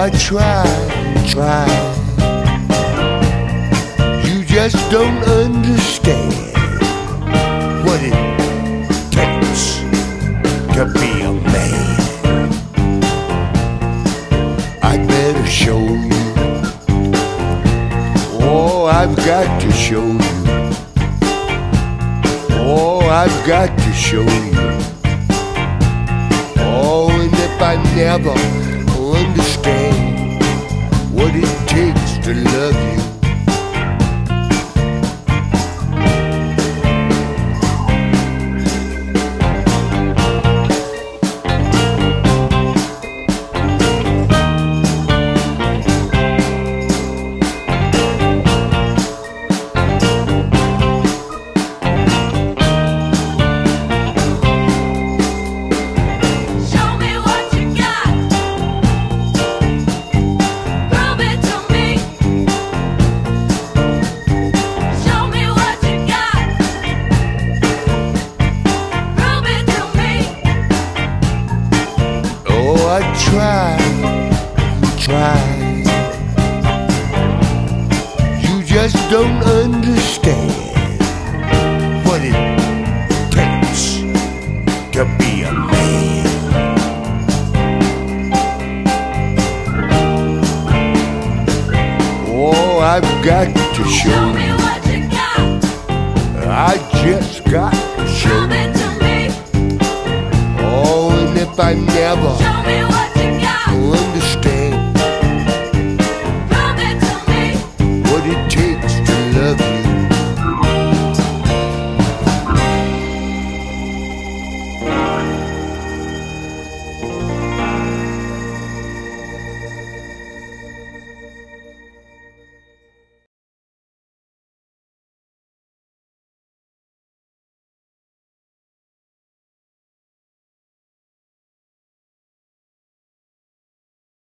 I try, try. You just don't understand what it takes to be a man. I better show you. Oh, I've got to show you. Oh, I've got to show you. Oh, and if I never understand what it takes to love you, I try, try. You just don't understand what it takes to be a man. Oh, I've got to show me what you got. I just got to show Prove it to me. Oh, and if I never